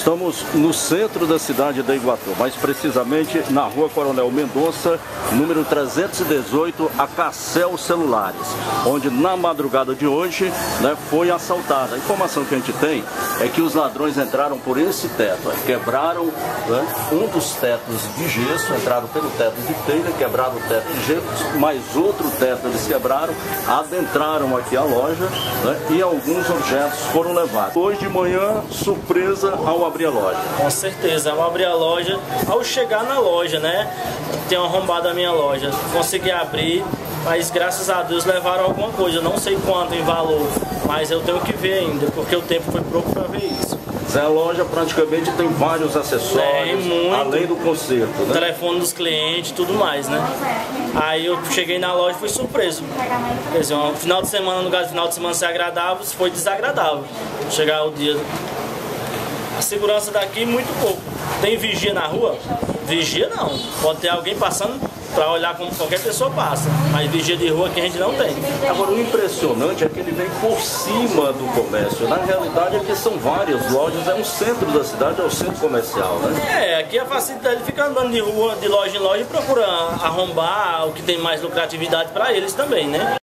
Estamos no centro da cidade de Iguatu, mais precisamente na rua Coronel Mendonça, número 318, a Cassel Celulares, onde na madrugada de hoje foi assaltada. A informação que a gente tem é que os ladrões entraram por esse teto, quebraram um dos tetos de gesso, entraram pelo teto de telha, quebraram o teto de gesso, mais outro teto eles quebraram, adentraram aqui a loja e alguns objetos foram levados. Hoje de manhã, surpresa ao abrir a loja. Com certeza, ao abrir a loja, ao chegar na loja, tem arrombado a minha loja. Consegui abrir, mas graças a Deus levaram alguma coisa, não sei quanto em valor, mas eu tenho que ver ainda, porque o tempo foi pouco para ver isso. A loja praticamente tem vários acessórios, além do conserto, telefone dos clientes, tudo mais, Aí eu cheguei na loja e fui surpreso. Quer dizer, um final de semana, no caso, final de semana ser agradável, foi desagradável. Chegar o dia. A segurança daqui, muito pouco. Tem vigia na rua? Vigia não. Pode ter alguém passando para olhar como qualquer pessoa passa, mas vigia de rua aqui a gente não tem. Agora, o impressionante é que ele vem por cima do comércio. Na realidade, aqui são várias lojas, é um centro da cidade, é o centro comercial, aqui a facilidade de ficar andando de rua, de loja em loja e procura arrombar o que tem mais lucratividade para eles também,